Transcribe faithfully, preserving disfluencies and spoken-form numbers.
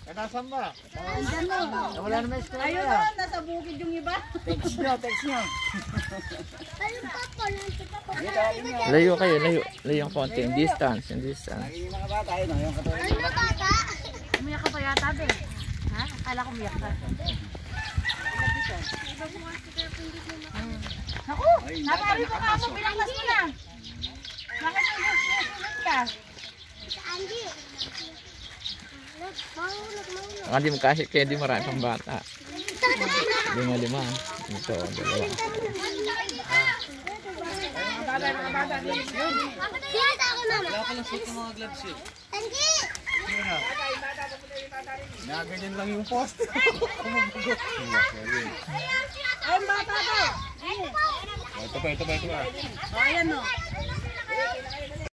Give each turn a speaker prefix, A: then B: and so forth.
A: Nasaan ba?
B: Andyan mo.
A: Wala naman eskwela.
B: Ayun na, nasa bukid yung iba.
A: Text nyo, text nyo.
C: Layo kayo, layo. Layo yung konti. Yung distance, yung distance.
A: Yung mga bata, yun o. Yung katulad.
D: Ano bata?
B: Umiyak ka pa yata, be. Ha? Akala ko umiyak ka. Naku! Napawi ko ka mo, pinanglas mo na. Bakit yung gusto ka?
D: Andy. Mahulog, mahulog.
C: Baka di mo kasi kaya di marami pang bata. Lima-lima. Ito, dalawa.
D: Siyata ako, mama.
A: Wala ka lang suot ng mga gloves yun.
D: Andy!
A: Naganyan lang yung post.
B: Ayun, bata to.
A: Ito pa, ito pa, ito pa.
B: Ayan, no.